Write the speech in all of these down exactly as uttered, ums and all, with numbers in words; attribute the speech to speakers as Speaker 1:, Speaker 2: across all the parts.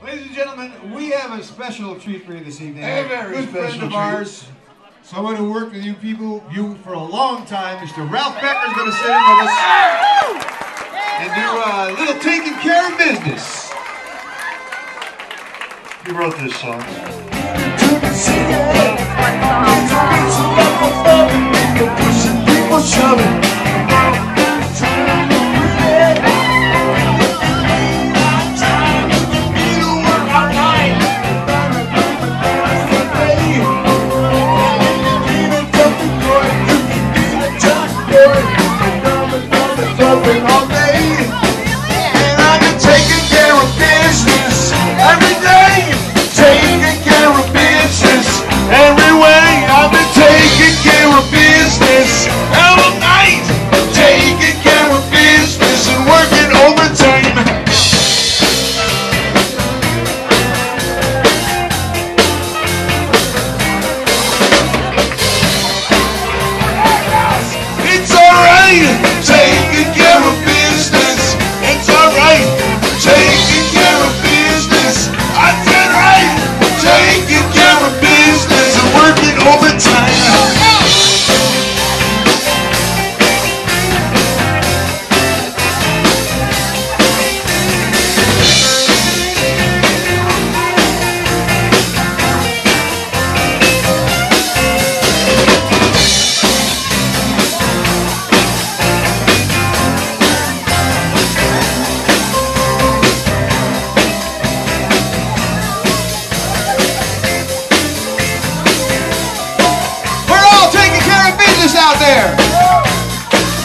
Speaker 1: Ladies and gentlemen, we have a special treat for you this evening.
Speaker 2: A very
Speaker 1: good friend
Speaker 2: special
Speaker 1: of
Speaker 2: treat.
Speaker 1: ours, someone who worked with you people, you for a long time. Mister Ralph Becker's going to sit in with us and do a little taking care of business.
Speaker 3: He wrote this song.
Speaker 2: All day, and I've been taking care of business every day, taking care of business every way. I've been taking care of business all night, taking care of business and working overtime. It's alright. Taking care of business, it's alright. Taking care of business, I said right. Taking care of business and working overtime.
Speaker 1: Out there,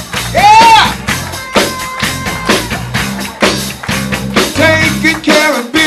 Speaker 1: yeah, taking care of business.